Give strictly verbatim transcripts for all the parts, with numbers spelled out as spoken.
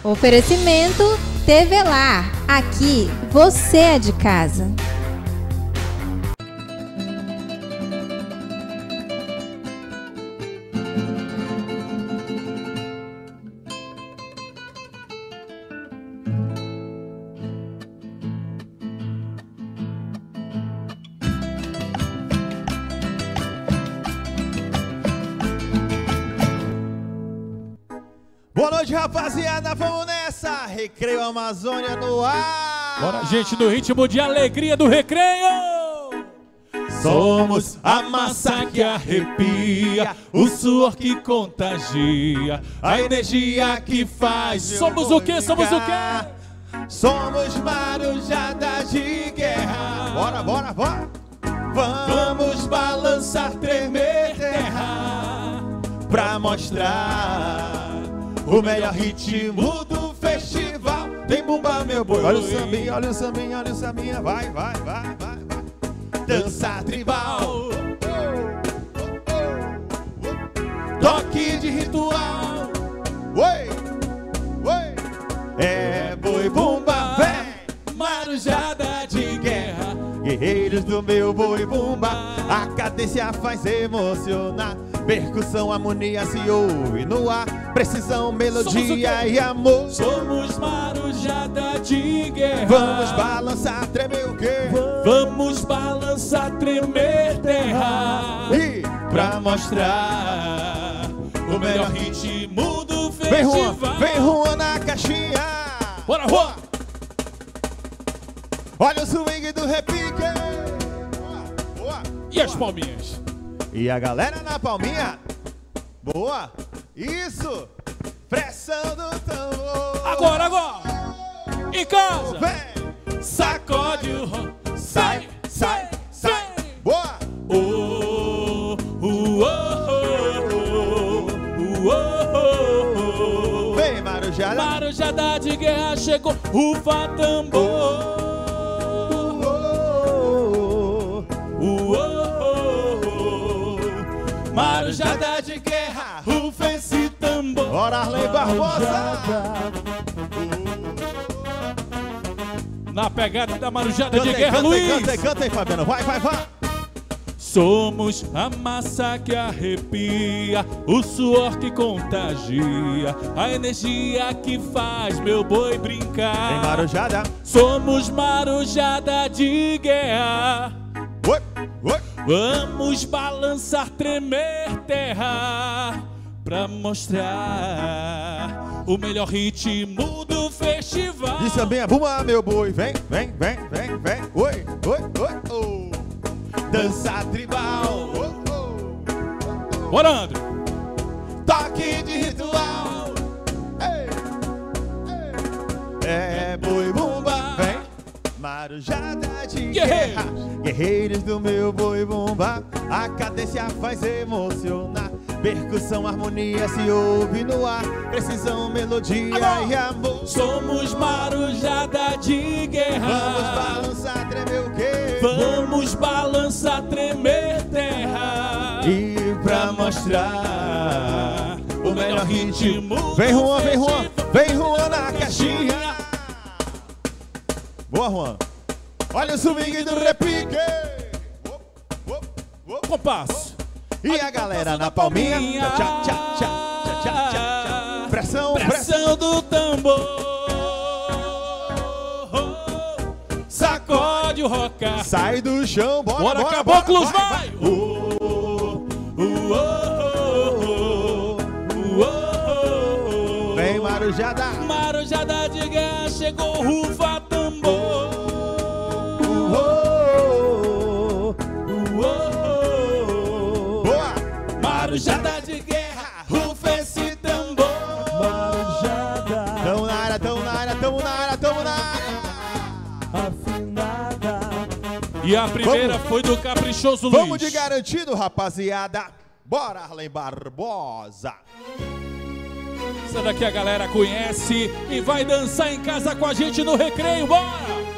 Oferecimento T V Lar. Aqui você é de casa. Boa noite, rapaziada, vamos nessa! Recreio Amazônia no ar! Bora, gente, no ritmo de alegria do recreio! Somos a massa que arrepia, o suor que contagia, a energia que faz. Somos o quê? Somos o quê? Somos marujada de guerra. Bora, bora, bora! Vamos balançar, tremer terra, pra mostrar o melhor ritmo do festival. Tem bumba, meu boi. Olha o sambinha, olha o sambinha, olha o sambinha. Vai, vai, vai, vai, vai. Dança tribal, toque de ritual. Oi, oi. É boi bumba, vem. Marujada de guerra, guerreiros do meu boi bumba. A cadência faz emocionar, percussão, harmonia se ouve no ar, precisão, melodia e amor. Somos marujada de guerra. Vamos balançar, tremer o quê? Vamos balançar, tremer terra, E pra mostrar o melhor ritmo do vem Juan, festival. vem Juan na caixinha. Bora, Juan! Olha o swing do repique. Boa, boa, E as palminhas? E a galera na palminha. Boa. Isso. Pressão do tambor. Agora, agora! Em casa! Vem. Sacode o ro... Sai, sai, sai. Boa. Oh, oh, oh, oh, oh, oh. Vem, marujada. Marujada de guerra chegou, rufa tambor. Uh, oh, oh, oh. Marujada de guerra, rufa esse tambor. Bora, Arley Barbosa. Na pegada da marujada Canta de aí, guerra, canta aí, Luiz. canta aí, canta aí, Fabiano. Vai, vai, vai. Somos a massa que arrepia, o suor que contagia, a energia que faz meu boi brincar. Vem, marujada. Somos marujada de guerra. Oi, oi. Vamos balançar, tremer terra, pra mostrar o melhor ritmo do festival. E também a bumba, meu boi. Vem, vem, vem, vem, vem. Oi, oi, oi, oh. Dança tribal. Oh, oh. Bora, André. Toque de ritual. Ei, ei. É boi bumba. Vem. Marujada de guerra, guerreiros do meu boi bumba. A cadência faz emocionar, percussão, harmonia se ouve no ar, precisão, melodia Amor. e amor. Somos marujada de guerra. Vamos balançar, tremer o quê? Vamos balançar, tremer terra, E pra mostrar o melhor ritmo. Vem Juan, vem Juan, vem Juan na caixinha. Boa, Juan. Olha o swing do repique. compasso. E a galera na palminha. Tchá, tchá, tchá, tchá, tchá, tchá. Pressão, pressão. Pressão do tambor. Sacode o roca. Sai do chão, bora, Bora, bora, caboclos, bora, vai! vai. Uh, uh, uh, uh, uh, uh, uh. Vem, marujada. Marujada de guerra chegou, rufa tambor. Uh, uh, Uh, uh, Boa. Marujada de guerra, rufa esse tambor. Marujada. Tamo na área, tamo na área, tamo na área, tamo na área. E a primeira Vamos. foi do caprichoso Luiz. Vamos de garantido, rapaziada. Bora, Arlen Barbosa. Essa daqui a galera conhece e vai dançar em casa com a gente no recreio. Bora!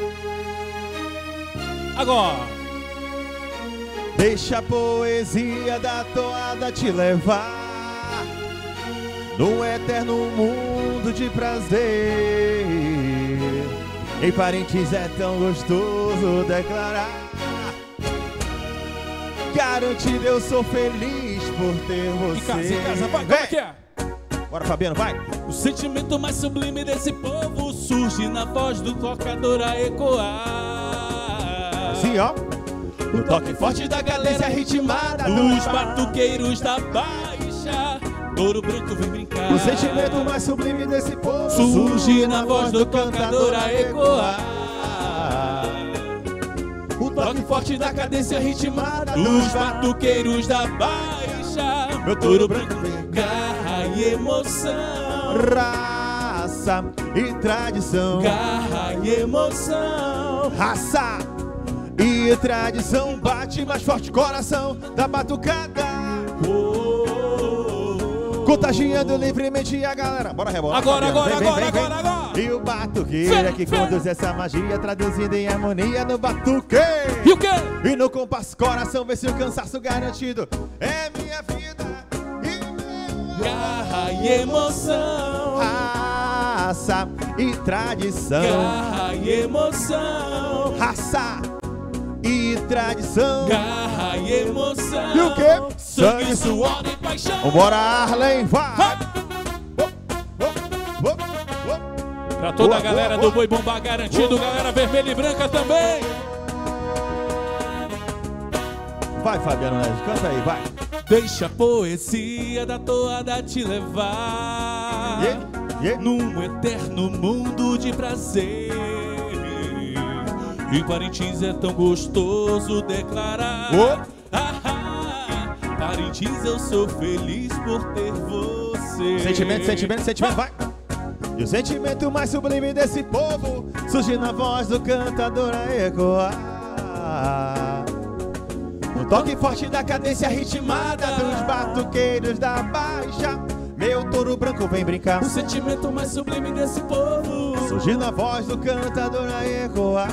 Agora. Deixa a poesia da toada te levar no eterno mundo mundo de prazer. Em parentes é tão gostoso declarar. Garantido, eu sou feliz por ter você. Em casa, em casa, vai, como é que é? Bora, Fabiano, vai. O sentimento mais sublime desse povo surge na voz do tocador a ecoar. Assim, ó. O toque forte da cadência ritmada dos batuqueiros da Baixa. Ouro Branco vem brincar. O sentimento mais sublime desse povo surge na voz do tocador a ecoar. O toque forte da cadência ritmada dos batuqueiros da Baixa. Meu touro branco vem garra e emoção, raça e tradição. Garra e emoção, raça e tradição. Bate mais forte coração da batucada. Contagiando livremente a galera. Bora rebolar. Agora, Fabiano. agora, Vem, agora, vem, vem, agora, vem. agora. E o batuqueiro que conduz essa magia, traduzida em harmonia no batuque. E o quê? E no compasso coração, vê se o cansaço garantido é minha vida e meu garra e emoção, raça e tradição. Garra e emoção, raça e tradição. Garra e emoção. E o quê? Sangue, suor e paixão. Vambora, Arlen, vai! vai. Pra toda boa, a galera boa, do Boi Bumbá garantido, boa. Galera vermelha e branca também. Vai, Fabiano Neves, canta aí, vai. Deixa a poesia da toada te levar yeah, yeah. num eterno mundo de prazer. Em Parintins é tão gostoso declarar. Oh. Ah, ah, Parintins, eu sou feliz por ter você. Sentimento, sentimento, sentimento, vai. E o sentimento mais sublime desse povo surge na voz do cantador a ecoar. Um toque forte da cadência ritmada dos batuqueiros da Baixa. Meu touro branco vem brincar. O sentimento mais sublime desse povo surge na voz do cantador a ecoar.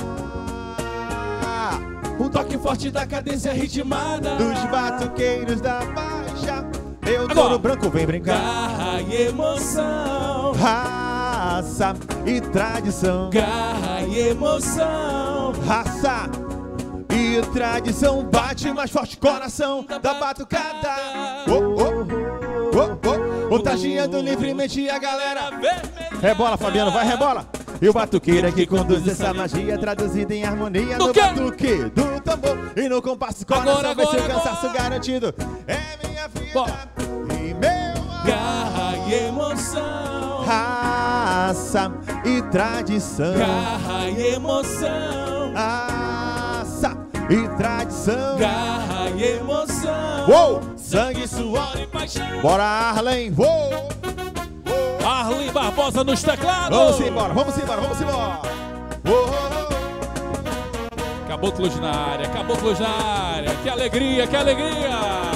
Um toque forte da cadência ritmada dos batuqueiros da Baixa. Meu touro branco vem brincar. Garra e emoção, raça e tradição. Garra e emoção, raça e tradição. Bate mais forte coração da, da batucada. Oh, oh, oh, oh. Contagiando livremente a galera. Rebola, Fabiano, vai, rebola. E o batuqueiro é que conduz essa magia, traduzida em harmonia no batuque do tambor. E no compasso coração vai ser cansaço garantido. É minha vida Bom. E meu amor. Garra e emoção, raça e tradição. Garra e emoção, raça e tradição. Garra e emoção. Uou! Sangue, suor e paixão. Bora, Arlen, vou! Arlen Barbosa nos teclados. Vamos embora, vamos embora, vamos embora. Caboclos na área, caboclos na área. Que alegria, que alegria.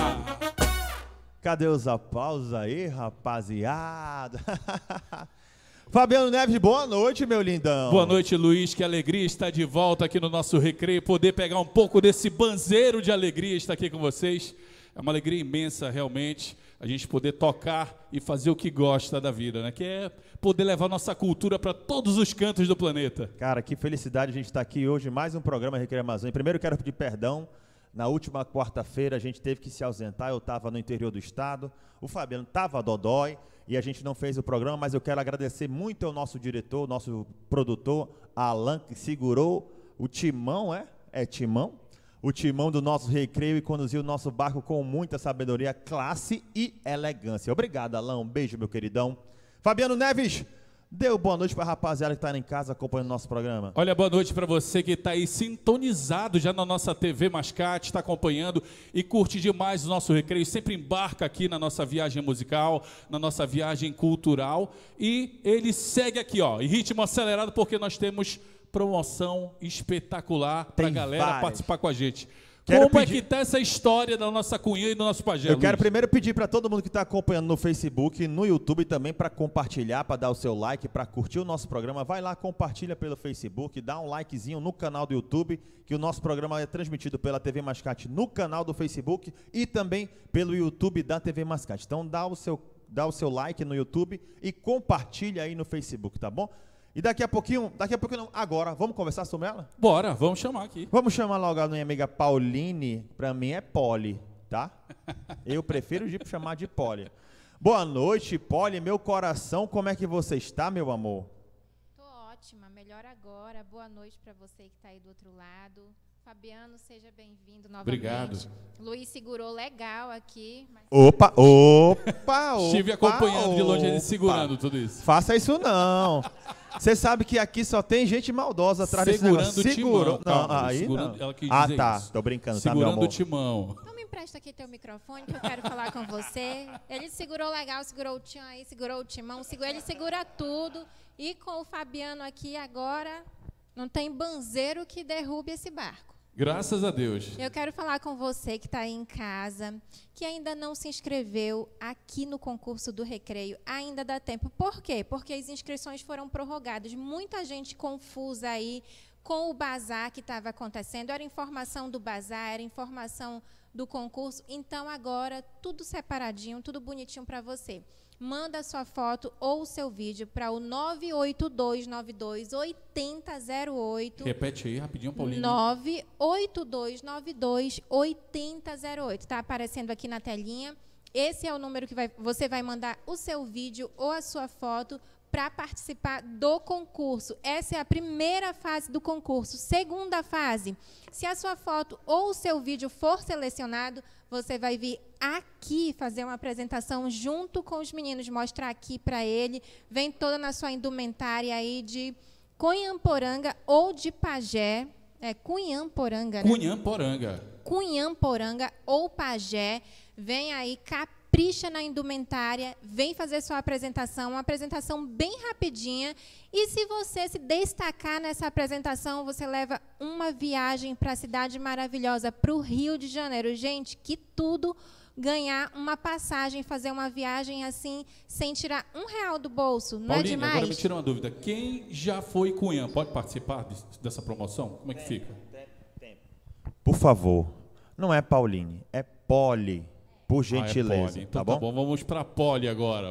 Cadê os aplausos aí, rapaziada? Fabiano Neves, boa noite, meu lindão. Boa noite, Luiz. Que alegria estar de volta aqui no nosso recreio. Poder pegar um pouco desse banzeiro de alegria estar aqui com vocês. É uma alegria imensa, realmente, a gente poder tocar e fazer o que gosta da vida, né? Que é poder levar nossa cultura para todos os cantos do planeta. Cara, que felicidade a gente estar aqui hoje, mais um programa Recreio Amazônia. Primeiro, quero pedir perdão. Na última quarta-feira, a gente teve que se ausentar. Eu estava no interior do estado, o Fabiano estava dodói e a gente não fez o programa, mas eu quero agradecer muito ao nosso diretor, nosso produtor, Alan, que segurou o timão, é? É timão? O timão do nosso recreio e conduziu o nosso barco com muita sabedoria, classe e elegância. Obrigado, Alain. Um beijo, meu queridão. Fabiano Neves, deu boa noite para a rapaziada que está em casa acompanhando o nosso programa. Olha, boa noite para você que está aí sintonizado já na nossa T V Mascate, está acompanhando e curte demais o nosso recreio. Sempre embarca aqui na nossa viagem musical, na nossa viagem cultural. E ele segue aqui, ó, em ritmo acelerado, porque nós temos promoção espetacular para a galera várias. Participar com a gente. Quero Como pedir... é que tá essa história da nossa cunha e do nosso pajé, Eu Luiz? quero primeiro pedir para todo mundo que está acompanhando no Facebook, no YouTube também, para compartilhar, para dar o seu like, para curtir o nosso programa. Vai lá, compartilha pelo Facebook, dá um likezinho no canal do YouTube, que o nosso programa é transmitido pela T V Mascate no canal do Facebook e também pelo YouTube da T V Mascate. Então dá o seu dá o seu like no YouTube e compartilha aí no Facebook, tá bom? E daqui a pouquinho, daqui a pouquinho não, agora, vamos conversar sobre ela? Bora, vamos chamar aqui. Vamos chamar logo a minha amiga Pauline, pra mim é Poli, tá? Eu prefiro de chamar de Poli. Boa noite, Poli, meu coração, como é que você está, meu amor? Tô ótima, melhor agora. Boa noite pra você que tá aí do outro lado. Fabiano, seja bem-vindo novamente. Obrigado. Luiz segurou legal aqui. Mas... Opa, opa, opa. Estive acompanhando opa. de longe ele segurando tudo isso. Faça isso não. Você sabe que aqui só tem gente maldosa atrás Segurando desse negócio. Segurou. o timão. Calma, não, aí segurando, não. ela quis ah, dizer tá. isso. Tô brincando, Segurando tá, meu o timão. Então me empresta aqui teu microfone que eu quero falar com você. Ele segurou legal, segurou o tchan aí, segurou o timão, segurou, ele segura tudo. E com o Fabiano aqui agora, não tem banzeiro que derrube esse barco. Graças a Deus. Eu quero falar com você que está aí em casa, que ainda não se inscreveu aqui no concurso do Recreio. Ainda dá tempo. Por quê? Porque as inscrições foram prorrogadas. Muita gente confusa aí com o bazar que estava acontecendo. Era informação do bazar, era informação do concurso. Então, agora, tudo separadinho, tudo bonitinho para você. Manda sua foto ou o seu vídeo para o nove oito dois nove dois oito zero zero oito. Repete aí rapidinho, Paulinho. nove oito dois nove dois oito zero zero oito. Está aparecendo aqui na telinha. Esse é o número que vai, você vai mandar o seu vídeo ou a sua foto para participar do concurso. Essa é a primeira fase do concurso. Segunda fase, se a sua foto ou o seu vídeo for selecionado, você vai vir aqui fazer uma apresentação junto com os meninos, mostrar aqui para ele, vem toda na sua indumentária aí de Cunhamporanga ou de Pajé, é Cunhamporanga, né? Cunhamporanga. Cunhamporanga ou Pajé, vem aí, capricha na indumentária, vem fazer sua apresentação, uma apresentação bem rapidinha, e se você se destacar nessa apresentação, você leva uma viagem para a cidade maravilhosa, para o Rio de Janeiro. Gente, que tudo ganhar uma passagem, fazer uma viagem assim, sem tirar um real do bolso, não Paulinho, é demais? agora me tira uma dúvida. Quem já foi Cunhã pode participar dessa promoção? Como é que fica? Por favor, não é Pauline, é Poli. Por gentileza, ah, é Poli. Então, tá bom? Tá bom, vamos para Poli agora.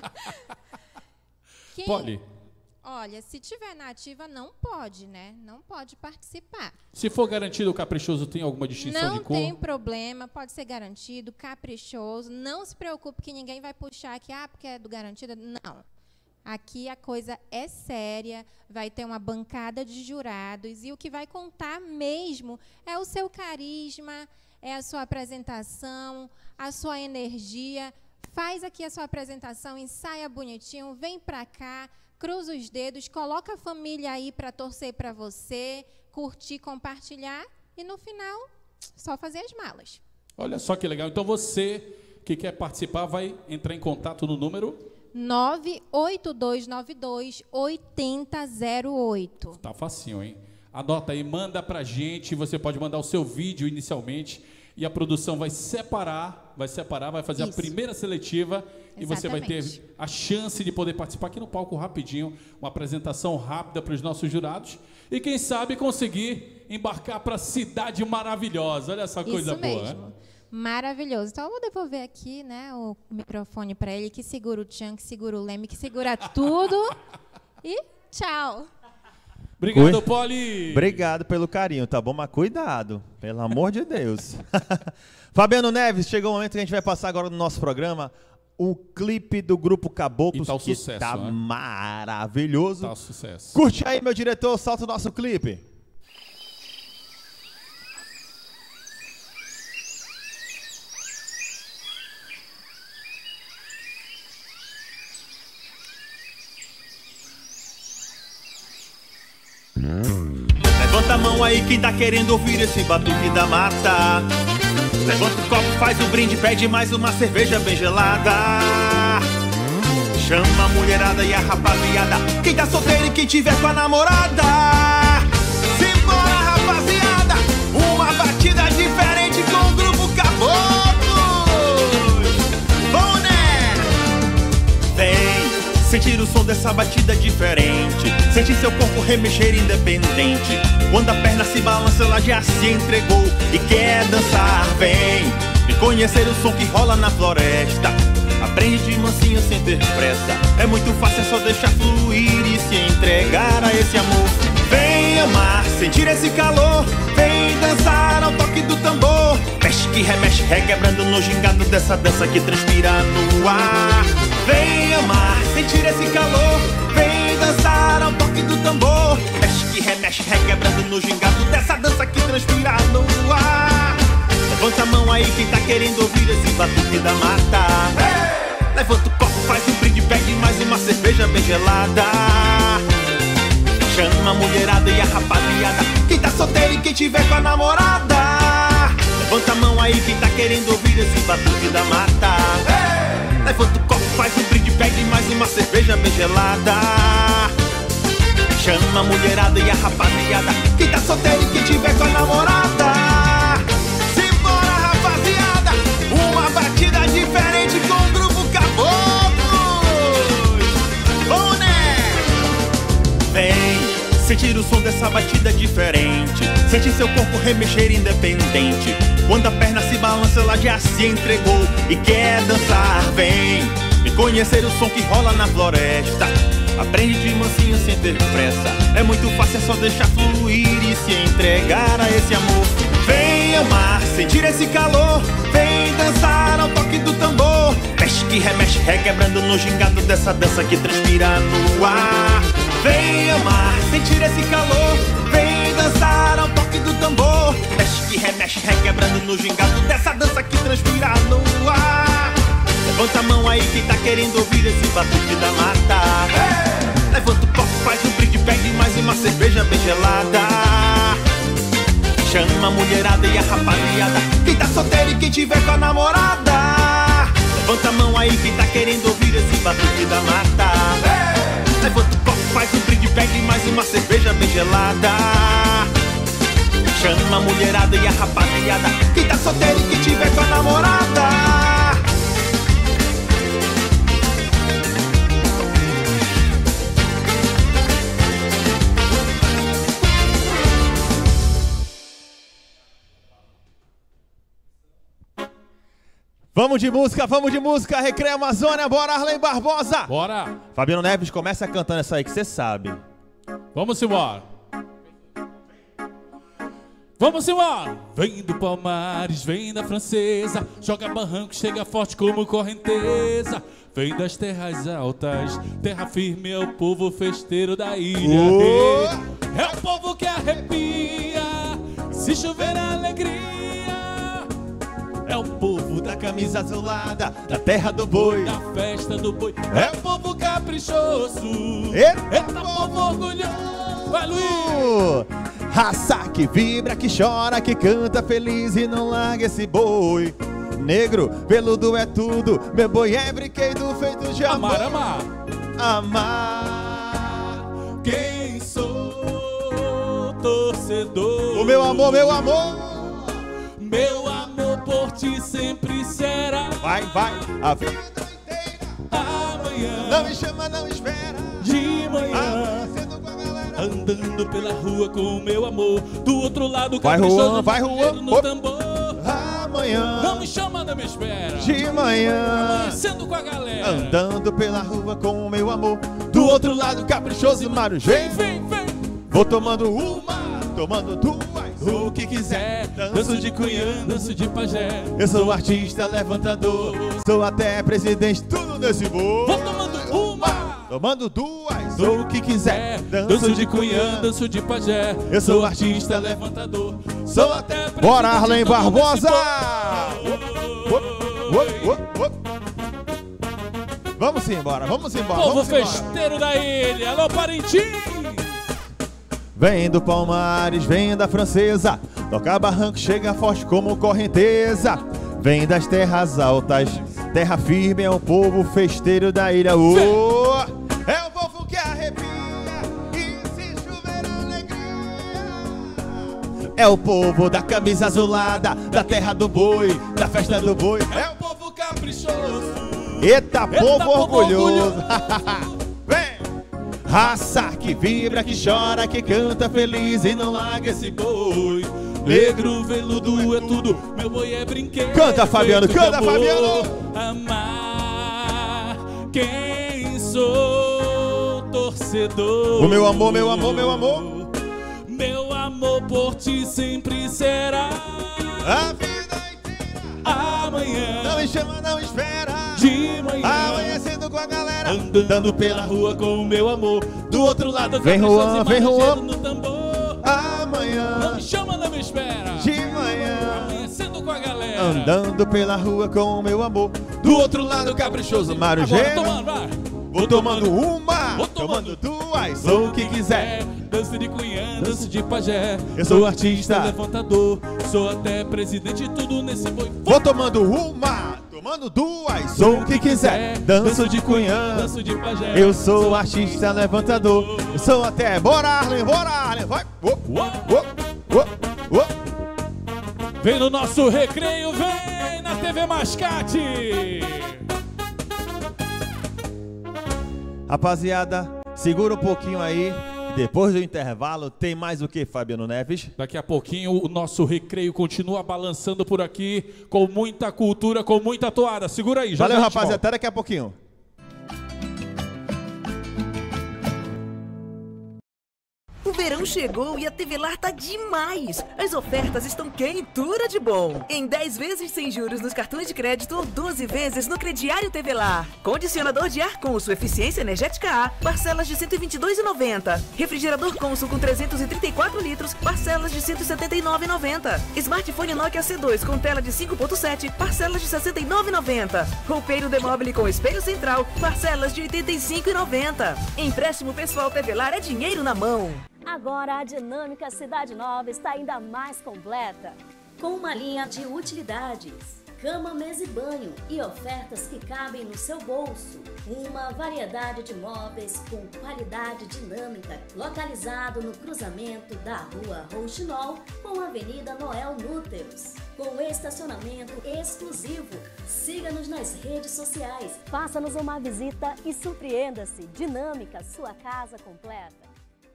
Quem... Poli. Olha, se tiver na ativa, não pode, né? Não pode participar. Se for garantido o caprichoso, tem alguma distinção não de cor? Não tem problema, pode ser garantido, caprichoso. Não se preocupe que ninguém vai puxar aqui, ah, porque é do garantido. Não. Aqui a coisa é séria, vai ter uma bancada de jurados e o que vai contar mesmo é o seu carisma, é a sua apresentação, a sua energia. Faz aqui a sua apresentação, ensaia bonitinho, vem pra cá, cruza os dedos, coloca a família aí para torcer para você, curtir, compartilhar e no final, só fazer as malas. Olha só que legal. Então você que quer participar vai entrar em contato no número nove oito dois nove dois oito zero zero oito. Tá facinho, hein? Anota aí, manda pra gente, você pode mandar o seu vídeo inicialmente e a produção vai separar, vai separar, vai fazer Isso. a primeira seletiva. Exatamente. E você vai ter a chance de poder participar aqui no palco rapidinho, uma apresentação rápida para os nossos jurados e quem sabe conseguir embarcar para a cidade maravilhosa. Olha essa coisa Isso boa, mesmo. Né? Maravilhoso. Então eu vou devolver aqui, né, o microfone para ele, que segura o tchan, que segura o leme, que segura tudo. E tchau. Obrigado, Cui... Poli. Obrigado pelo carinho, tá bom? Mas cuidado, pelo amor de Deus. Fabiano Neves, chegou o momento que a gente vai passar agora no nosso programa o clipe do Grupo Caboclos, tá o que sucesso, tá né? maravilhoso. Tá o sucesso. Curte aí, meu diretor, solta o nosso clipe. Levanta a mão aí quem tá querendo ouvir esse batuque da mata. Levanta o copo, faz o brinde, pede mais uma cerveja bem gelada. Chama a mulherada e a rapaziada, quem tá solteiro e quem tiver com a namorada. Simbora, rapaziada, uma batida diferente com o Grupo Caboclos. Vamos, né? Vem sentir o som dessa batida diferente, sentir seu corpo remexer independente. Quando a perna se balança, ela já se entregou e quer dançar. Vem, vem conhecer o som que rola na floresta. A Aprende de mansinho sem ter pressa. É muito fácil, é só deixar fluir e se entregar a esse amor. Vem amar, sentir esse calor. Vem dançar ao toque do tambor. Mexe que remexe, requebrando no gingado dessa dança que transpira no ar. Vem amar, sentir esse calor. Vem dançar ao toque do tambor. Mexe que remexe, requebrando no gingado dessa dança que transpira no ar. Levanta a mão aí quem tá querendo ouvir esse batuque da mata. Hey! Levanta o copo, faz um brinde, pegue mais uma cerveja bem gelada. Chama a mulherada e a rapaziada, quem tá solteiro e quem tiver com a namorada. Levanta a mão aí quem tá querendo ouvir esse batuque da mata. Hey! Levanta o copo, faz um brinde, pegue mais uma cerveja bem gelada. Chama a mulherada e a rapaziada, quem tá solteiro e quem tiver com a namorada. Uma batida diferente com o grupo Caboclo. Vamos, né? Vem sentir o som dessa batida diferente. Sente seu corpo remexer independente. Quando a perna se balança, ela já se entregou e quer dançar. Vem me conhecer o som que rola na floresta. Aprende de mansinho sem ter pressa. É muito fácil, é só deixar fluir e se entregar a esse amor. Vem amar, sentir esse calor. Vem dançar ao toque do tambor. Mexe que remexe, requebrando no gingado dessa dança que transpira no ar. Vem amar, sentir esse calor. Vem dançar ao toque do tambor. Mexe que remexe, requebrando no gingado dessa dança que transpira no ar. Levanta a mão aí quem tá querendo ouvir esse batuque da mata. Hey! Levanta o copo, faz um brinde, pegue mais uma cerveja bem gelada. Chama a mulherada e a rapaziada, quem tá solteiro e quem tiver com a namorada. Levanta a mão aí quem tá querendo ouvir esse batuque da mata. Hey! Levanta o copo, faz um brinde, pegue mais uma cerveja bem gelada. Chama a mulherada e a rapaziada, quem tá solteiro e quem tiver com a namorada. Vamos de música, vamos de música, Recreio Amazônia, bora Arlen Barbosa. Bora. Fabiano Neves, começa cantando essa aí que você sabe. Vamos embora. Vamos embora. Vem do Palmares, vem da Francesa, joga barranco, chega forte como correnteza. Vem das terras altas, terra firme, é o povo festeiro da ilha. Oh! É o povo que arrepia, se chover a alegria. É o povo da camisa azulada, da terra do boi, da festa do boi. É o povo caprichoso, Eita, eita povo orgulhoso. Vai, Luiz! Raça que vibra, que chora, que canta feliz e não larga esse boi. Negro, peludo é tudo, meu boi é brinquedo feito de amor. Amar, amar. Amar. Quem sou, torcedor. O meu amor, meu amor. Meu amor por ti sempre será. Vai, vai, a vida inteira. Amanhã, Não me chama, não espera. de manhã, Amanhecendo com a galera. andando pela rua com o meu amor. Do outro lado, Vai, caprichoso, Juan, vai, dedo Juan. no Op. tambor. Amanhã, Não me chama, não me espera. de manhã. Amanhecendo com a galera. Andando pela rua com o meu amor. Do outro lado, caprichoso e marujê. Vem, vem, vem. Vou tomando uma, tomando duas. O que quiser, Danço de cunhã, danço de pajé. Eu sou artista, levantador. Sou até presidente, tudo nesse bolo. Vou tomando uma, Tomando duas, sou o que quiser. danço de cunhã, danço de pajé. Eu sou artista, levantador. Sou até presidente. Bora, Arlen todo Barbosa! nesse Op, op, op, op. Vamos embora, vamos embora. Povo Vamos embora. festeiro da ilha. Alô, Parintins! Vem do Palmares, vem da Francesa, toca barranco, chega forte como correnteza. Vem das terras altas, terra firme, é o povo festeiro da ilha. Oh, é o povo que arrepia e se chover a alegria. É o povo da camisa azulada, da terra do boi, da festa do boi. É o povo caprichoso. Eita, povo povo orgulhoso. Vem! Raça que vibra, que chora, que canta feliz e não larga esse boi. Negro, veludo é tudo, meu boi é brinquedo. Canta, Fabiano, feito de canta, amor. Fabiano. Amar. Quem sou torcedor. O meu amor, meu amor, meu amor. Meu amor por ti sempre será. A vida inteira. Amanhã. Não me chama, não espera. De manhã. Amanhecendo com a galera. Andando pela rua com o meu amor. Do outro lado, vem Juan, vem Juan. No tambor. Amanhã. Não me chama, não me espera. De manhã. Amanhecendo com a galera. Andando pela rua com o meu amor. Do outro lado, caprichoso, Mário Gênero. Tomando, vai. Vou tomando uma, Vou tomando duas, sou o que quiser. Dança de cunhã, dança de pajé. Eu sou artista, levantador. Sou até presidente, tudo nesse boi. Vou tomando uma, tomando duas, sou o que quiser. Danço de cunhã, danço de pajé. Eu sou artista, levantador. Eu sou até, bora Arlen, bora Arlen. Vai, uop, uop, uop, uop. Vem no nosso recreio, vem na T V Mascate. Rapaziada, segura um pouquinho aí. Depois do intervalo, tem mais o que, Fabiano Neves? Daqui a pouquinho o nosso recreio continua balançando por aqui, com muita cultura, com muita toada. Segura aí, já Valeu, já rapaziada, até daqui a pouquinho. O verão chegou e a Tevelar tá demais! As ofertas estão quentura de bom! Em dez vezes sem juros nos cartões de crédito ou doze vezes no crediário Tevelar. Condicionador de ar Consul Eficiência Energética A, parcelas de cento e vinte e dois reais e noventa centavos. Refrigerador Consul com trezentos e trinta e quatro litros, parcelas de cento e setenta e nove reais e noventa centavos. Smartphone Nokia C dois com tela de cinco ponto sete, parcelas de sessenta e nove reais e noventa centavos. Roupeiro Demobile com espelho central, parcelas de oitenta e cinco reais e noventa centavos. Empréstimo pessoal Tevelar é dinheiro na mão. Agora a Dinâmica Cidade Nova está ainda mais completa, com uma linha de utilidades, cama, mesa e banho e ofertas que cabem no seu bolso. Uma variedade de móveis com qualidade dinâmica, localizado no cruzamento da Rua Rouxinol com a Avenida Noel Núteros, com estacionamento exclusivo. Siga-nos nas redes sociais, faça-nos uma visita e surpreenda-se. Dinâmica, sua casa completa.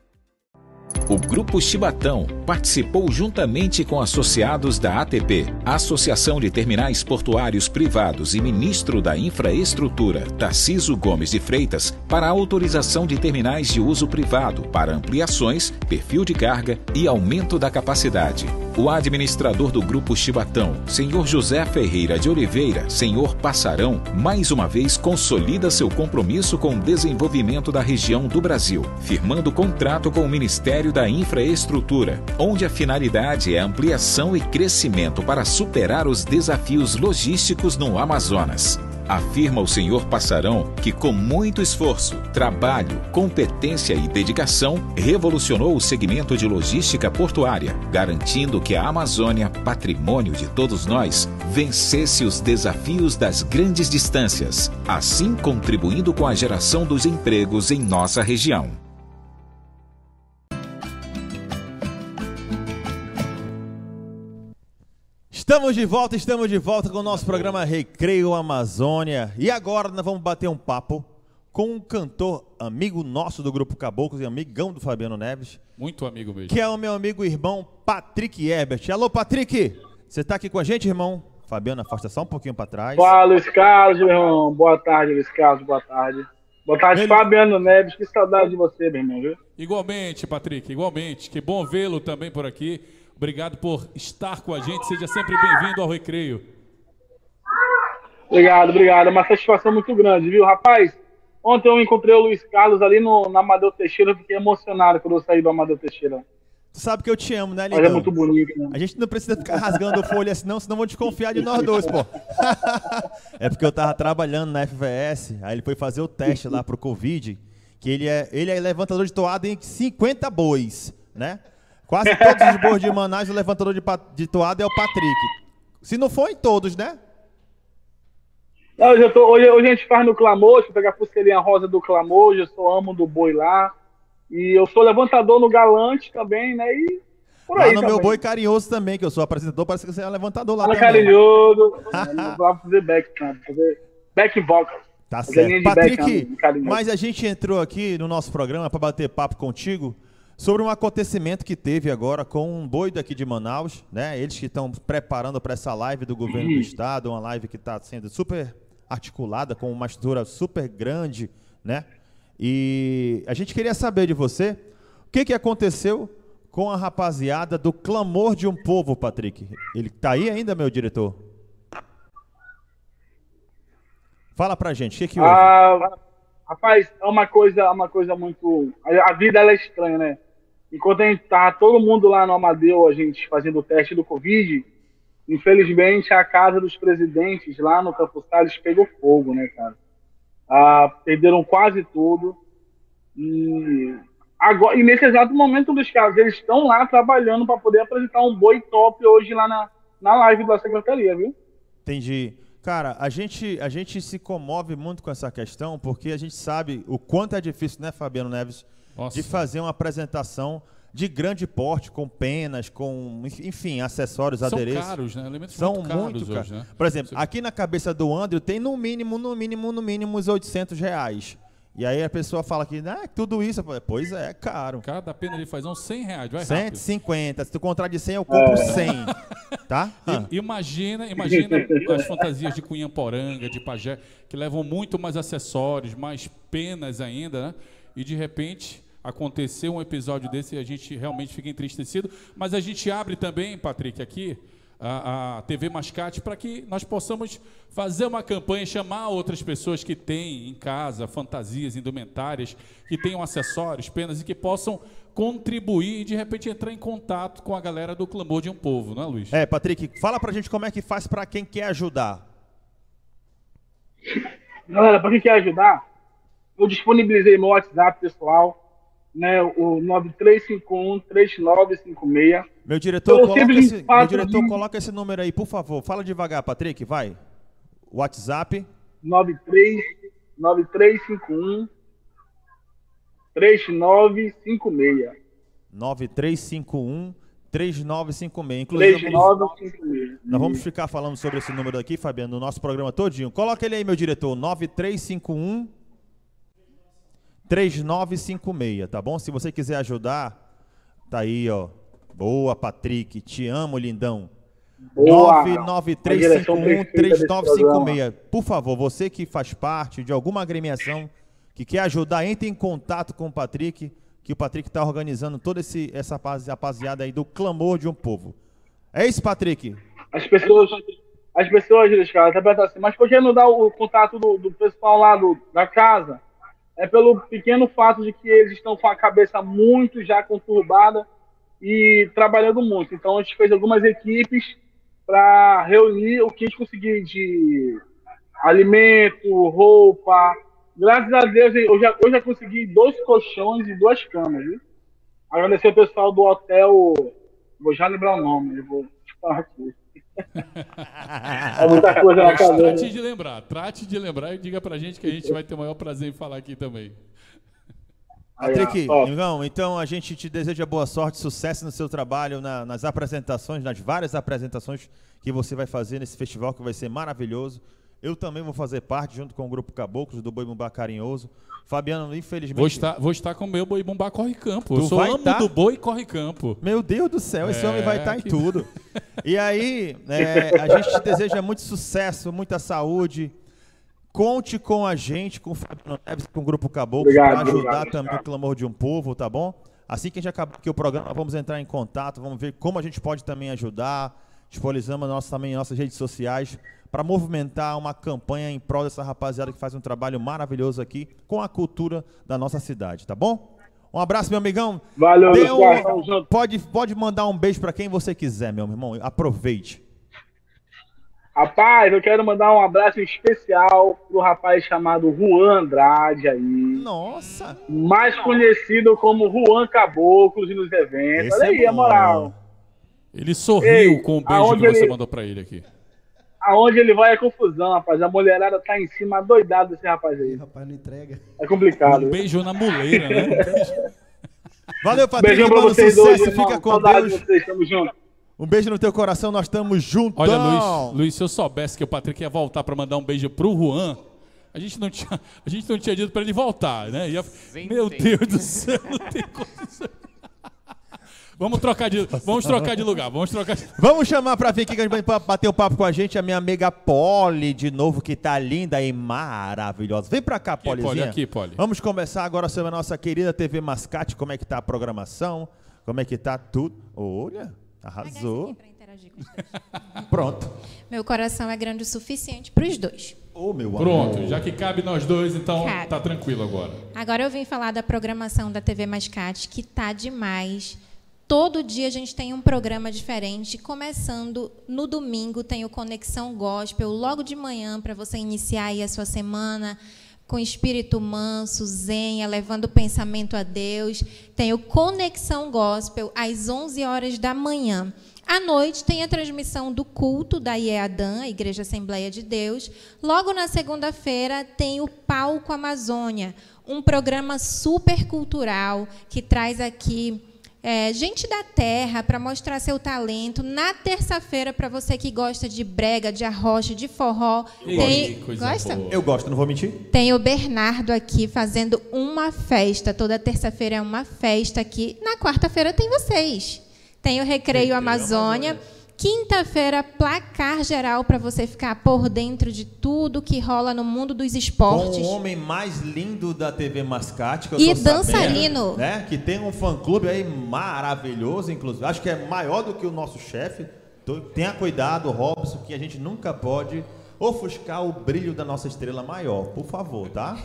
O Grupo Chibatão participou juntamente com associados da A T P, Associação de Terminais Portuários Privados, e ministro da Infraestrutura, Tarcísio Gomes de Freitas, para a autorização de terminais de uso privado para ampliações, perfil de carga e aumento da capacidade. O administrador do Grupo Chibatão, senhor José Ferreira de Oliveira, senhor Passarão, mais uma vez consolida seu compromisso com o desenvolvimento da região do Brasil, firmando contrato com o Ministério da Infraestrutura, onde a finalidade é ampliação e crescimento para superar os desafios logísticos no Amazonas. Afirma o senhor Passarão que, com muito esforço, trabalho, competência e dedicação, revolucionou o segmento de logística portuária, garantindo que a Amazônia, patrimônio de todos nós, vencesse os desafios das grandes distâncias, assim contribuindo com a geração dos empregos em nossa região. Estamos de volta, estamos de volta com o nosso programa Recreio Amazônia. E agora nós vamos bater um papo com um cantor amigo nosso do Grupo Caboclos e amigão do Fabiano Neves. Muito amigo mesmo. Que é o meu amigo e irmão Patrick Herbert. Alô, Patrick! Você está aqui com a gente, irmão? Fabiano, afasta só um pouquinho para trás. Fala, Luiz Carlos, meu irmão. Boa tarde, Luiz Carlos. Boa tarde. Boa tarde, Ele... Fabiano Neves. Que saudade de você, meu irmão, viu? Igualmente, Patrick, igualmente. Que bom vê-lo também por aqui. Obrigado por estar com a gente. Seja sempre bem-vindo ao Recreio. Obrigado, obrigado. É uma satisfação muito grande, viu? Rapaz, ontem eu encontrei o Luiz Carlos ali no, na Amadeu Teixeira. Eu fiquei emocionado quando eu saí do Amadeu Teixeira. Tu sabe que eu te amo, né, Lindão? Mas é muito bonito, né? A gente não precisa ficar rasgando folha assim, não, senão vão desconfiar de nós dois, pô. É porque eu tava trabalhando na F V S, aí ele foi fazer o teste lá pro Covid, que ele é, ele é levantador de toada em cinquenta bois, né? Quase todos os bois de Manaus, o levantador de, de toada é o Patrick. Se não for em todos, né? Não, hoje, eu tô, hoje, hoje a gente faz no Clamojo, pegar a pulseirinha rosa do Clamojo, eu sou amo do boi lá. E eu sou levantador no Galante também, né? E por aí lá no também. Meu Boi Carinhoso também, que eu sou apresentador, parece que você é levantador lá, lá também. Carinhoso, vou fazer back, sabe? Fazer back vocal. Tá certo. Patrick, back, mas a gente entrou aqui no nosso programa para bater papo contigo sobre um acontecimento que teve agora com um boi daqui de Manaus, né? Eles que estão preparando para essa live do governo do estado, uma live que está sendo super articulada, com uma estrutura super grande, né? E a gente queria saber de você, o que, que aconteceu com a rapaziada do Clamor de um Povo, Patrick? Ele tá aí ainda, meu diretor? Fala pra gente, o que que houve? Ah, rapaz, é uma coisa, uma coisa muito... A vida, ela é estranha, né? Enquanto a gente tá todo mundo lá no Amadeu, a gente fazendo o teste do Covid, infelizmente a casa dos presidentes lá no Campos Salles pegou fogo, né, cara? Ah, perderam quase tudo. E, agora, e nesse exato momento, dos caras, eles estão lá trabalhando para poder apresentar um boi top hoje lá na, na live da secretaria, viu? Entendi. Cara, a gente, a gente se comove muito com essa questão, porque a gente sabe o quanto é difícil, né, Fabiano Neves, Nossa. de fazer uma apresentação de grande porte, com penas, com, enfim, acessórios, São adereços. São caros, né? Elementos São muito caros muito caros. Hoje, né? Por exemplo, aqui na cabeça do André tem no mínimo, no mínimo, no mínimo uns oitocentos reais. E aí a pessoa fala que, ah, tudo isso, pois é, é caro. Cada pena ele faz uns cem reais, vai cento e cinquenta, rápido. Se tu comprar de cem, eu compro cem, tá? Ah. Imagina, imagina as fantasias de Cunhamporanga, de Pajé, que levam muito mais acessórios, mais penas ainda, né? E de repente aconteceu um episódio desse e a gente realmente fica entristecido. Mas a gente abre também, Patrick, aqui, a, a T V Mascate, para que nós possamos fazer uma campanha, chamar outras pessoas que têm em casa fantasias, indumentárias, que tenham acessórios, penas e que possam contribuir e de repente entrar em contato com a galera do Clamor de um Povo, não é, Luiz? É, Patrick, fala pra gente como é que faz para quem quer ajudar. Galera, para quem quer ajudar, eu disponibilizei meu WhatsApp pessoal, né, o nove três cinco um, três nove cinco seis. Meu diretor, coloca esse, meu diretor de... coloca esse número aí, por favor. Fala devagar, Patrick, vai. WhatsApp. nove três cinco um, três nove cinco seis. nove três cinco um, três nove cinco seis. Inclusive, três nove cinco seis. Nós vamos ficar falando sobre esse número aqui, Fabiano, no nosso programa todinho. Coloca ele aí, meu diretor, nove três cinco um, três nove cinco seis, tá bom? Se você quiser ajudar, tá aí, ó. Boa, Patrick. Te amo, lindão. nove nove três cinco um, três nove cinco seis. Por favor, você que faz parte de alguma agremiação, que quer ajudar, entre em contato com o Patrick, que o Patrick está organizando toda esse, essa rapaziada aí do Clamor de um Povo. É isso, Patrick? As pessoas, as pessoas, cara, tá perguntando assim, mas por que não dá o contato do, do pessoal lá do, da casa? É pelo pequeno fato de que eles estão com a cabeça muito já conturbada e trabalhando muito. Então a gente fez algumas equipes para reunir o que a gente conseguir de alimento, roupa. Graças a Deus eu já, eu já consegui dois colchões e duas camas, viu? Agradecer o pessoal do hotel, vou já lembrar o nome, eu vou falar aqui. É muita coisa na cabeça. Trate de lembrar, trate de lembrar e diga pra gente que a gente vai ter o maior prazer em falar aqui também. Patrick, Igão, então a gente te deseja boa sorte, sucesso no seu trabalho, na, nas apresentações, nas várias apresentações que você vai fazer nesse festival que vai ser maravilhoso. Eu também vou fazer parte, junto com o Grupo Caboclos, do Boi Bumbá Carinhoso. Fabiano, infelizmente... Vou estar, vou estar com o meu Boi Bumbá Corre Campo. Tu Eu sou amo tá? do Boi Corre Campo. Meu Deus do céu, esse é, homem vai estar que... em tudo. E aí, é, a gente te deseja muito sucesso, muita saúde. Conte com a gente, com o Fabiano Neves, com o Grupo Caboclos, para ajudar obrigado, também cara. o Clamor de um Povo, tá bom? Assim que a gente acabar aqui o programa, vamos entrar em contato, vamos ver como a gente pode também ajudar. Disponibilizamos nossa, também em nossas redes sociais para movimentar uma campanha em prol dessa rapaziada que faz um trabalho maravilhoso aqui com a cultura da nossa cidade, tá bom? Um abraço, meu amigão. Valeu, um, pode, pode mandar um beijo para quem você quiser, meu irmão. Aproveite. Rapaz, eu quero mandar um abraço especial pro rapaz chamado Juan Andrade aí. Nossa! Mais conhecido como Juan Caboclos nos eventos. Esse Olha aí, é a moral. Ele sorriu Ei, com o beijo que você ele... mandou pra ele aqui. Aonde ele vai é confusão, rapaz. A mulherada tá em cima doidada desse rapaz aí. Rapaz, não entrega. É complicado. Um beijo na muleira, né? Valeu, Patrick. Beijão pra vocês sucesso, hoje, fica com Saudade Deus. De vocês, tamo junto. Um beijo no teu coração, nós estamos juntos. Olha, Luiz, Luiz, se eu soubesse que o Patrick ia voltar para mandar um beijo pro Juan, a gente não tinha, a gente não tinha dito para ele voltar, né? Ia, meu Deus do céu, não tem condição. Vamos trocar de, vamos trocar de lugar, vamos trocar de... Vamos chamar pra vir aqui que a gente vai bater o papo com a gente, a minha amiga Polly, de novo, que tá linda e maravilhosa. Vem pra cá, Polizinha. Polly, aqui, Polly. Vamos conversar agora sobre a nossa querida T V Mascate, como é que tá a programação, como é que tá tudo. Olha, arrasou. Pronto. Meu coração é grande o suficiente para os dois. Oh, meu Pronto, amor. já que cabe nós dois, então Cabe. tá tranquilo agora. Agora eu vim falar da programação da T V Mascate, que tá demais. Todo dia a gente tem um programa diferente, começando no domingo, tem o Conexão Gospel, logo de manhã, para você iniciar aí a sua semana com espírito manso, zen, levando o pensamento a Deus. Tem o Conexão Gospel, às onze horas da manhã. À noite tem a transmissão do culto da I E A D A M, Igreja Assembleia de Deus. Logo na segunda-feira tem o Palco Amazônia, um programa super cultural que traz aqui é, gente da terra para mostrar seu talento. Na terça-feira, para você que gosta de brega, de arrocha, de forró, Ei, tem... coisa Gosta? boa. Eu gosto, não vou mentir. Tem o Bernardo aqui fazendo uma festa. Toda terça-feira é uma festa aqui. Na quarta-feira tem vocês. Tem o Recreio, Recreio Amazônia. Amazônia. Quinta-feira, placar geral para você ficar por dentro de tudo que rola no mundo dos esportes. Com o homem mais lindo da T V Mascate, que eu e tô dançarino. Sabendo, né? Que tem um fã-clube aí maravilhoso, inclusive. Acho que é maior do que o nosso chefe. Tenha cuidado, Robson, que a gente nunca pode ofuscar o brilho da nossa estrela maior. Por favor, tá?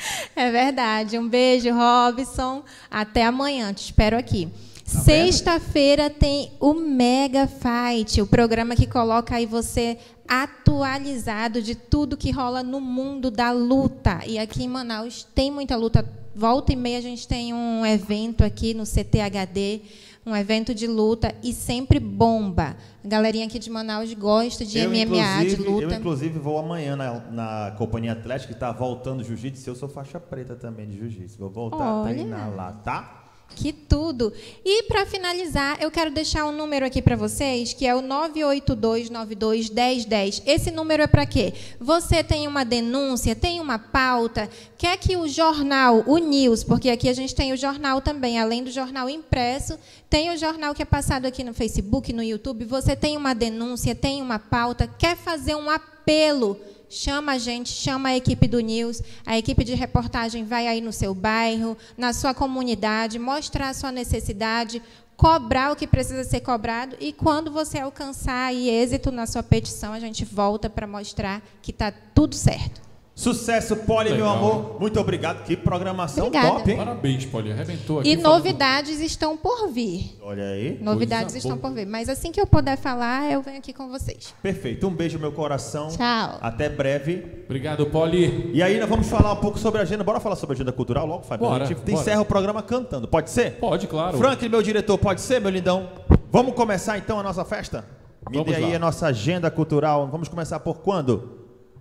É verdade. Um beijo, Robson. Até amanhã. Te espero aqui. Tá. Sexta-feira tem o Mega Fight, o programa que coloca aí você atualizado de tudo que rola no mundo da luta. E aqui em Manaus tem muita luta. Volta e meia a gente tem um evento aqui no C T H D, um evento de luta e sempre bomba. A galerinha aqui de Manaus gosta de eu, M M A, de luta. Eu, inclusive, vou amanhã na, na Companhia Atlética, que está voltando jiu-jitsu. Eu sou faixa preta também de jiu-jitsu. Vou voltar Olha. a treinar lá, tá? Que tudo! E, para finalizar, eu quero deixar um número aqui para vocês, que é o nove oito dois nove dois um zero um zero. Esse número é para quê? Você tem uma denúncia, tem uma pauta, quer que o jornal, o News, porque aqui a gente tem o jornal também, além do jornal impresso, tem o jornal que é passado aqui no Facebook, no YouTube. Você tem uma denúncia, tem uma pauta, quer fazer um apelo, chama a gente, chama a equipe do News, a equipe de reportagem vai aí no seu bairro, na sua comunidade, mostrar a sua necessidade, cobrar o que precisa ser cobrado e quando você alcançar aí êxito na sua petição, a gente volta para mostrar que está tudo certo. Sucesso, Polly, meu amor. Muito obrigado. Que programação Obrigada. top, hein? Parabéns, Polly. Arrebentou aqui. E novidades falando... estão por vir. Olha aí. Novidades estão por vir. Mas assim que eu puder falar, eu venho aqui com vocês. Perfeito. Um beijo, meu coração. Tchau. Até breve. Obrigado, Polly. E aí, nós vamos falar um pouco sobre a agenda. Bora falar sobre a agenda cultural logo, Fábio? Bora, a gente bora. encerra o programa cantando. Pode ser? Pode, claro. Franklin, meu diretor, pode ser, meu lindão? Vamos começar, então, a nossa festa? Me vamos dê aí lá. a nossa agenda cultural. Vamos começar por quando?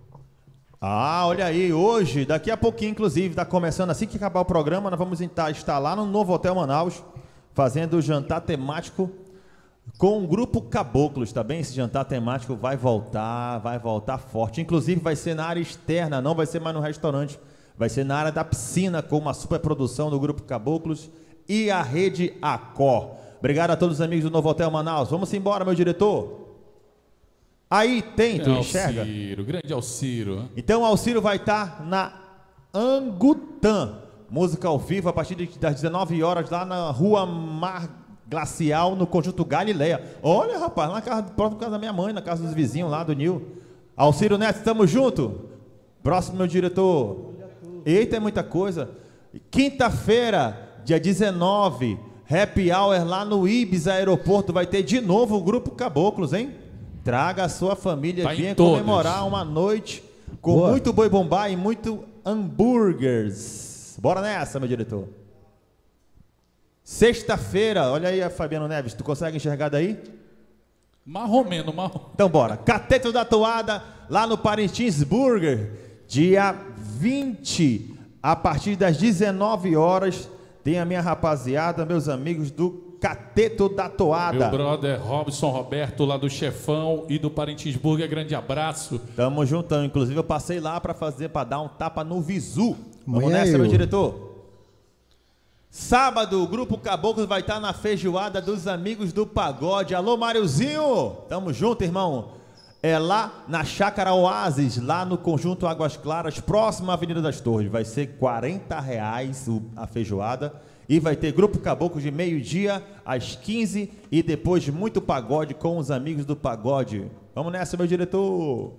Ah, olha aí, hoje, daqui a pouquinho, inclusive, está começando, assim que acabar o programa, nós vamos estar lá no Novo Hotel Manaus, fazendo o jantar temático com o Grupo Caboclos, tá bem? Esse jantar temático vai voltar, vai voltar forte. Inclusive, vai ser na área externa, não vai ser mais no restaurante, vai ser na área da piscina, com uma superprodução do Grupo Caboclos e a Rede Acor. Obrigado a todos os amigos do Novo Hotel Manaus. Vamos embora, meu diretor. Aí tem, tu enxerga? Alciro, grande Alciro. Então o Alciro vai estar na Angutã, música ao vivo a partir das dezenove horas lá na Rua Mar Glacial, no Conjunto Galileia. Olha, rapaz, lá na casa, próximo casa da minha mãe, na casa dos vizinhos lá do Nil. Alciro Neto, estamos juntos? Próximo, meu diretor. Eita, é muita coisa. Quinta-feira, dia dezenove, Happy Hour lá no Ibis Aeroporto, vai ter de novo o Grupo Caboclos, hein? Traga a sua família, tá venha comemorar uma noite com Boa. muito boi bombá e muito hambúrgueres. Bora nessa, meu diretor. Sexta-feira, olha aí a Fabiano Neves, tu consegue enxergar daí? Marromeno, marrom. Então bora. Cateto da Toada, lá no Parintins Burger, dia vinte, a partir das dezenove horas, tem a minha rapaziada, meus amigos do Cateto da Toada. Meu brother Robson Roberto, lá do Chefão e do Parintins Burger, grande abraço. Tamo juntão, inclusive eu passei lá para fazer, para dar um tapa no visu. Vamos Amanhã nessa, eu. meu diretor. Sábado, o Grupo Caboclos vai estar na feijoada dos Amigos do Pagode. Alô, Máriozinho! Tamo junto, irmão. É lá na Chácara Oasis, lá no Conjunto Águas Claras, próximo à Avenida das Torres. Vai ser quarenta reais a feijoada. E vai ter Grupo Caboclos de meio-dia às quinze e depois muito pagode com os Amigos do Pagode. Vamos nessa, meu diretor.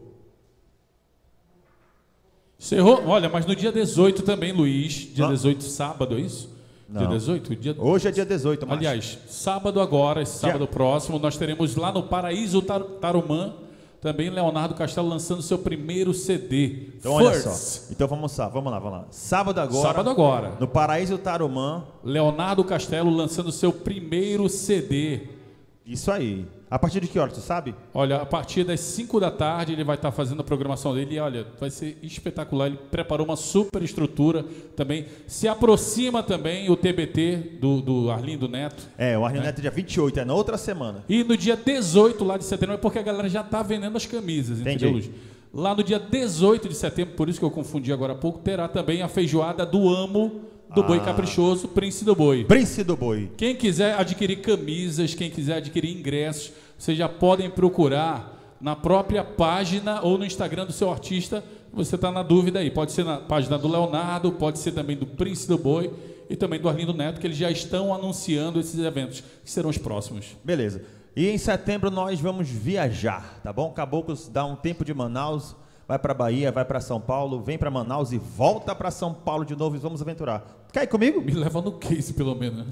Cerrou? Olha, mas no dia dezoito também, Luiz. Dia ah. dezoito, sábado, é isso? Não. Dia dezoito? Dia... Hoje é dia dezoito, mas... Aliás, sábado agora, esse sábado dia... próximo, nós teremos lá no Paraíso Tar Tarumã, também Leonardo Castelo lançando seu primeiro C D. Então olha só. Então vamos lá, vamos lá, vamos lá. Sábado agora. Sábado agora. No Paraíso Tarumã. Leonardo Castelo lançando seu primeiro C D. Isso aí. A partir de que hora, tu sabe? Olha, a partir das cinco da tarde ele vai estar fazendo a programação dele e olha, vai ser espetacular. Ele preparou uma super estrutura também. Se aproxima também o T B T do, do Arlindo Neto. É, o Arlindo né? Neto é dia vinte e oito, é na outra semana. E no dia dezoito lá de setembro, é porque a galera já está vendendo as camisas, Entendi. entendeu, Luiz? Lá no dia dezoito de setembro, por isso que eu confundi agora há pouco, terá também a feijoada do Amo do ah. Boi Caprichoso, Príncipe do Boi. Príncipe do Boi. Quem quiser adquirir camisas, quem quiser adquirir ingressos, vocês já podem procurar na própria página ou no Instagram do seu artista. Você está na dúvida aí. Pode ser na página do Leonardo, pode ser também do Príncipe do Boi e também do Arlindo Neto, que eles já estão anunciando esses eventos, que serão os próximos. Beleza. E em setembro nós vamos viajar, tá bom? Caboclos dá um tempo de Manaus, vai para Bahia, vai para São Paulo, vem para Manaus e volta para São Paulo de novo e vamos aventurar. Quer ir comigo? Me leva no case, pelo menos.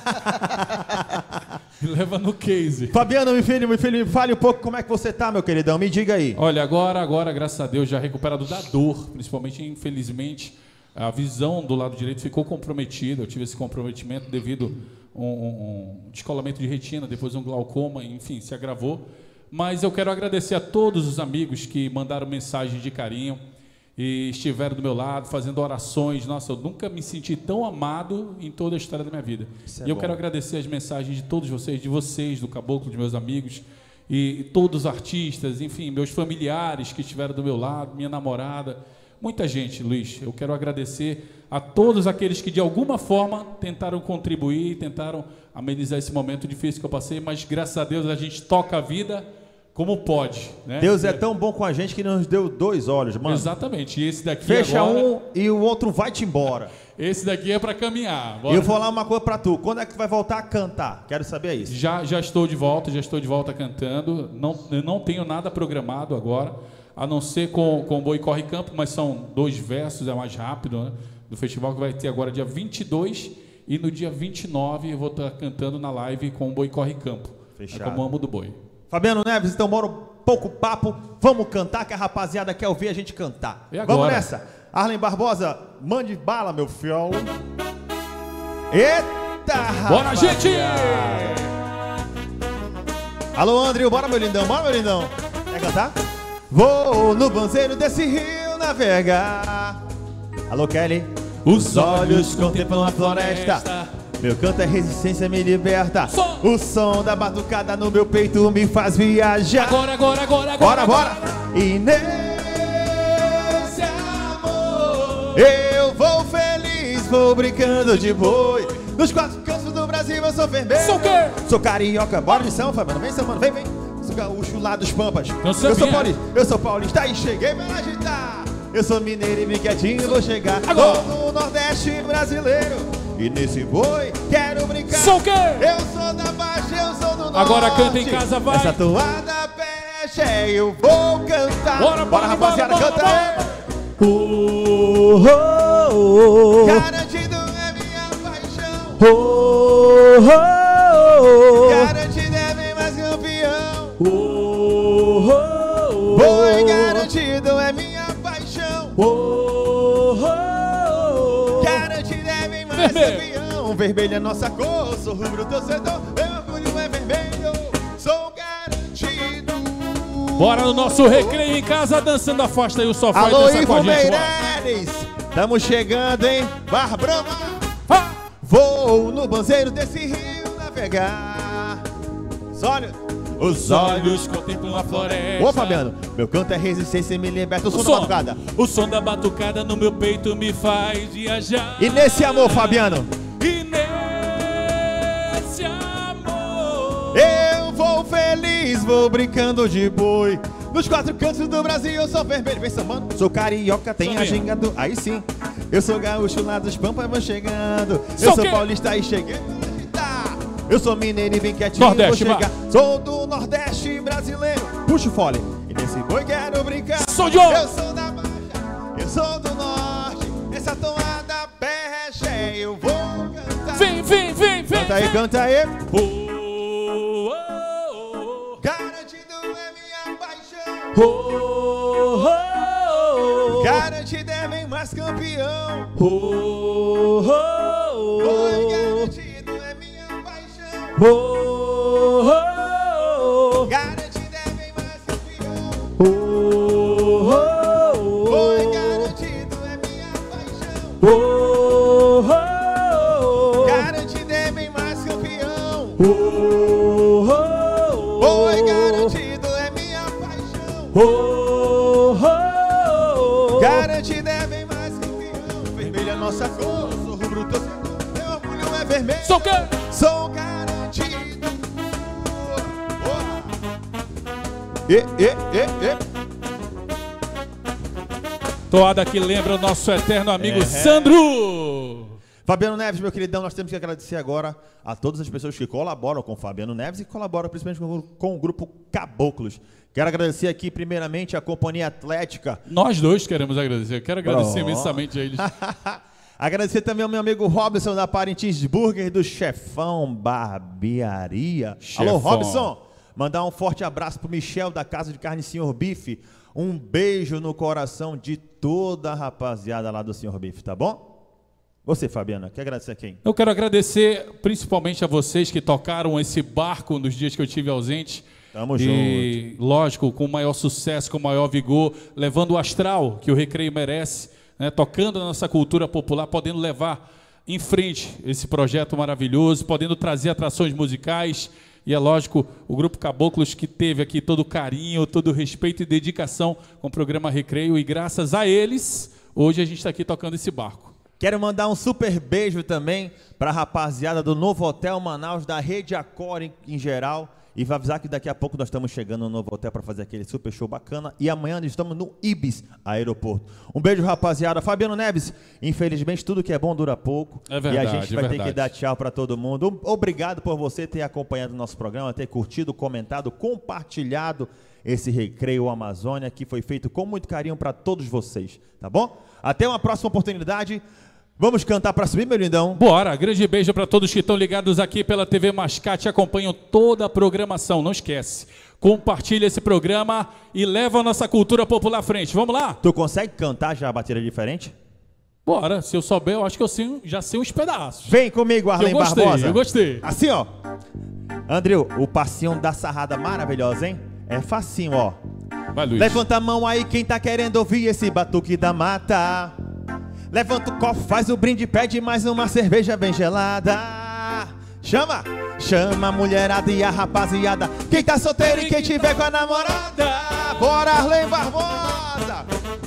Me leva no case. Fabiano, meu filho, meu filho, me fale um pouco como é que você tá, meu queridão, me diga aí. Olha, agora, agora, graças a Deus, já recuperado da dor, principalmente, infelizmente, a visão do lado direito ficou comprometida. Eu tive esse comprometimento devido a um, um, um descolamento de retina, depois um glaucoma, enfim, se agravou. Mas eu quero agradecer a todos os amigos que mandaram mensagens de carinho e estiveram do meu lado, fazendo orações. Nossa, eu nunca me senti tão amado em toda a história da minha vida. Isso é e eu bom. Quero agradecer as mensagens de todos vocês, de vocês, do Caboclo, de meus amigos, e, e todos os artistas, enfim, meus familiares que estiveram do meu lado, minha namorada, muita gente, Luiz. Eu quero agradecer a todos aqueles que de alguma forma tentaram contribuir, tentaram amenizar esse momento difícil que eu passei, mas graças a Deus a gente toca a vida como pode, né? Deus é tão bom com a gente que nos deu dois olhos, mano. Exatamente. E esse daqui fecha agora... um e o outro vai-te embora. Esse daqui é para caminhar. Bora. Eu vou falar uma coisa para tu. Quando é que tu vai voltar a cantar? Quero saber isso. Já, já estou de volta, já estou de volta cantando. Não, eu não tenho nada programado agora, a não ser com, com o Boi Corre Campo, mas são dois versos, é mais rápido, né? Do festival que vai ter agora dia vinte e dois e no dia vinte e nove eu vou estar cantando na live com o Boi Corre Campo. Fechado. É como amo do boi. Fabiano Neves, então bora um pouco papo, vamos cantar, que a rapaziada quer ouvir a gente cantar. E agora? Vamos nessa. Arlen Barbosa, mande bala, meu fiel. Eita, rapaziada. Bora, gente! Alô, André, bora, meu lindão, bora, meu lindão. Quer cantar? Vou no banzeiro desse rio navegar. Alô, Kelly. Os olhos contemplam a floresta. Meu canto é resistência, me liberta. Som. O som da batucada no meu peito me faz viajar. Agora, agora, agora, bora, agora. Bora, bora. E nesse amor eu vou feliz, vou brincando de boi. Nos quatro cantos do Brasil eu sou vermelho. Sou o quê? Sou carioca, bora de São Fabiano. Vem, São mano, vem, vem. Sou gaúcho lá dos Pampas. Eu, eu sou paulista, eu sou paulista e cheguei pra agitar. Eu sou mineiro e bem quietinho vou chegar. Agora. Vou no Nordeste brasileiro. E nesse boi quero brincar. Sou o quê? Eu sou da Baixa, eu sou do Norte. Agora canta em casa, vai. Essa toada pecha eu vou cantar. Bora, bora, rapaziada, bora, canta bora, aí. Oh, oh, oh. Garantido é minha paixão. Oh, oh, oh. Garantido é bem mais campeão. Oh, oh, oh. Boi garantido é minha paixão. Oh, oh, oh. Garantido é bem mais campeão. Vermelho é nossa cor, sou rubro torcedor. Meu orgulho é vermelho, sou garantido. Bora no nosso recreio em casa, dançando a festa e o sofá. Alô, e dança com a Ivo gente, Meireles, estamos chegando, hein? Barra Brama. Ah! Vou no banzeiro desse rio navegar. Os olhos, os olhos contemplam a floresta. Ô, Fabiano, meu canto é resistência e me liberta. O, o som, som da batucada. O som da batucada no meu peito me faz viajar. E nesse amor, Fabiano? E esse amor. Eu vou feliz, vou brincando de boi. Nos quatro cantos do Brasil eu sou vermelho. Vem sambando. Sou carioca, tem Sou a quem? ginga do... Aí sim. Eu sou gaúcho lá dos Pampas, vou chegando. Sou Eu sou quem? paulista e chegando. Eu sou mineiro e vem quietinho, Nordeste, vou vai. chegar. Sou do Nordeste brasileiro. Puxa o fole. E nesse boi quero brincar. Sou de onde? Eu sou da Baixa, eu sou do Norte. Essa toada berreché eu vou cantar. Vem, vem, vem, vem. Canta aí, vem. canta aí. Oh, oh, oh. Garantido é minha paixão. Oh, oh, oh. Garantido é bem mais campeão. Oh, oh, Oi, oh. garantido é minha paixão. Oh, oh, oh. Garantido é bem mais campeão. Oh, oh, Oi, oh. garantido é minha paixão. Oh, oh, oh. Garantido é bem mais campeão. Oh, oh, oh. Oi, garantido é minha paixão. Oh, oh, oh. Garantido é bem mais campeão. Vermelho é nossa cor, sou rubro torcedor. Meu orgulho é vermelho. Sou quem? Sou garantido. Boa. E, e, e, e. Toada que lembra o nosso eterno amigo É. Sandro. Fabiano Neves, meu queridão, nós temos que agradecer agora a todas as pessoas que colaboram com o Fabiano Neves e colaboram principalmente com, com o grupo Caboclos. Quero agradecer aqui primeiramente a Companhia Atlética. Nós dois queremos agradecer. Eu quero agradecer Oh. imensamente a eles. Agradecer também ao meu amigo Robson da Parintins Burger do Chefão Barbearia. Chefão. Alô, Robson. Mandar um forte abraço pro Michel da Casa de Carne Senhor Bife. Um beijo no coração de toda a rapaziada lá do Senhor Bife, tá bom? Você, Fabiana, quer agradecer a quem? Eu quero agradecer principalmente a vocês que tocaram esse barco nos dias que eu estive ausente. Tamo e, lógico, com o maior sucesso, com o maior vigor, levando o astral que o Recreio merece, né? Tocando a nossa cultura popular, podendo levar em frente esse projeto maravilhoso, podendo trazer atrações musicais. E é lógico, o Grupo Caboclos que teve aqui todo o carinho, todo o respeito e dedicação com o programa Recreio. E graças a eles, hoje a gente está aqui tocando esse barco. Quero mandar um super beijo também para a rapaziada do Novo Hotel Manaus, da Rede Accor em, em geral. E vai avisar que daqui a pouco nós estamos chegando no Novo Hotel para fazer aquele super show bacana. E amanhã nós estamos no Ibis Aeroporto. Um beijo, rapaziada. Fabiano Neves, infelizmente tudo que é bom dura pouco. É verdade, e a gente vai é ter que verdade. dar tchau para todo mundo. Obrigado por você ter acompanhado o nosso programa, ter curtido, comentado, compartilhado esse Recreio Amazônia que foi feito com muito carinho para todos vocês, tá bom? Até uma próxima oportunidade. Vamos cantar para subir, meu lindão? Bora, grande beijo para todos que estão ligados aqui pela T V Mascate e acompanham toda a programação. Não esquece, compartilha esse programa e leva a nossa cultura popular à frente. Vamos lá? Tu consegue cantar já a batida diferente? Bora, se eu souber, eu acho que eu sei, já sei uns pedaços. Vem comigo, Arlen Eu gostei, Barbosa. eu gostei. Assim, ó. Andrew, o passinho da sarrada maravilhosa, hein? É facinho, ó. Vai, Luiz. Levanta a mão aí quem tá querendo ouvir esse batuque da mata. Levanta o copo, faz o brinde, pede mais uma cerveja bem gelada. Chama, chama a mulherada e a rapaziada. Quem tá solteiro e quem tiver com a namorada. Bora, Arlen Barbosa.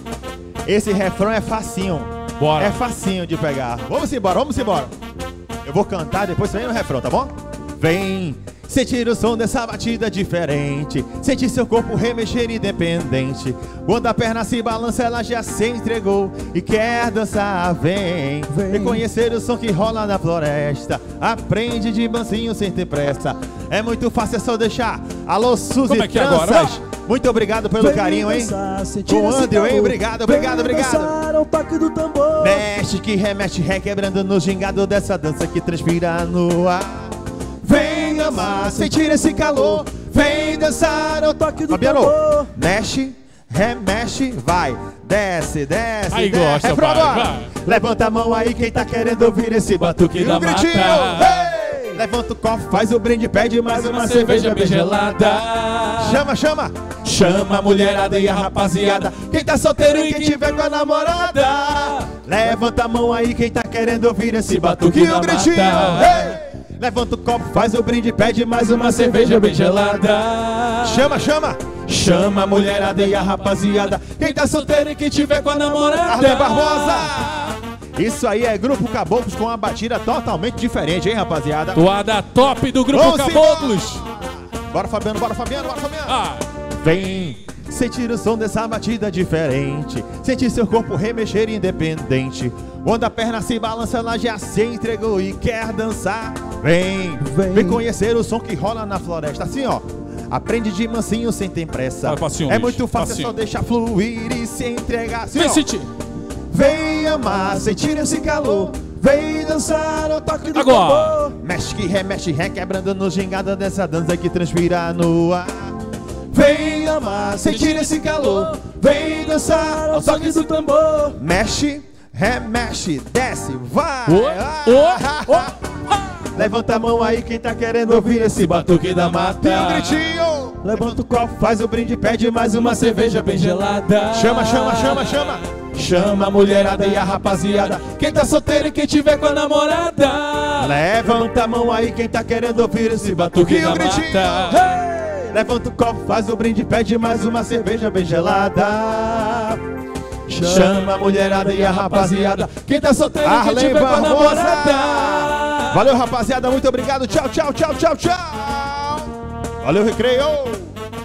Esse refrão é facinho. Bora. É facinho de pegar. Vamos embora, vamos embora. Eu vou cantar, depois você vem no refrão, tá bom? Vem sentir o som dessa batida diferente, sentir seu corpo remexer independente. Quando a perna se balança, ela já se entregou e quer dançar, vem, vem. Reconhecer o som que rola na floresta. Aprende de mansinho sem ter pressa. É muito fácil, é só deixar. Alô, Suzy Como é que é Tranças. agora? Muito obrigado pelo Vem carinho, hein? dançar, sentir Com o esse Andrew, hein? calor. Obrigado, obrigado, Vem obrigado. dançar ao toque do tambor. Mexe que remexe, requebrando no gingado dessa dança que transpira no ar. Vem amar, sentir esse calor. Vem dançar ao toque do Fabiano. tambor. Mexe, remexe, vai. Desce, desce, Aí desce. gosta, É pra vai, agora. vai. Levanta a mão aí quem tá querendo ouvir esse batuque Da do gritinho. mata. Ei! Levanta o copo, faz o brinde, pede mais uma cerveja bem gelada. Chama, chama. Chama a mulherada e a rapaziada. Quem tá solteiro e quem tiver com a namorada. Levanta a mão aí quem tá querendo ouvir esse batuque e o gritinho. Ei! Levanta o copo, faz o brinde, pede mais uma cerveja bem gelada. Chama, chama. Chama a mulherada e a rapaziada. Quem tá solteiro e quem tiver com a namorada. Arlen Barbosa. Isso aí é Grupo Caboclos com uma batida totalmente diferente, hein, rapaziada? Toada top do Grupo Vamos Caboclos. Bora, Fabiano, bora, Fabiano, bora, Fabiano. Ah. Vem sentir o som dessa batida diferente, sentir seu corpo remexer independente. Quando a perna se balança, ela já se entregou e quer dançar. Vem, vem, vem conhecer o som que rola na floresta. Assim, ó. Aprende de mansinho sem ter pressa. Vai, passinho, é bicho. muito fácil, Passinho. é só deixar fluir e se entregar. Assim, Vem ó. sentir. Vem amar, sentir esse calor. Vem dançar ao toque do Agora. tambor. Mexe que remexe, requebrando no gingado dessa dança que transpira no ar. Vem amar, sentir esse calor. Vem dançar ao toque do tambor. Mexe, remexe, desce, vai. Oh, oh, oh. Levanta a mão aí quem tá querendo ouvir esse batuque da mata. E o gritinho. Levanta o copo, faz o brinde, pede mais uma cerveja bem gelada. Chama, chama, chama, chama. Chama a mulherada e a rapaziada. Quem tá solteiro e quem tiver com a namorada. Levanta a mão aí quem tá querendo ouvir esse batuque da mata. Hey! Levanta o copo, faz o brinde, pede mais uma cerveja bem gelada. Chama a mulherada e a rapaziada. Quem tá solteiro e quem tiver com a namorada. Valeu, rapaziada, muito obrigado. Tchau, tchau, tchau, tchau, tchau. Valeu, Recreio.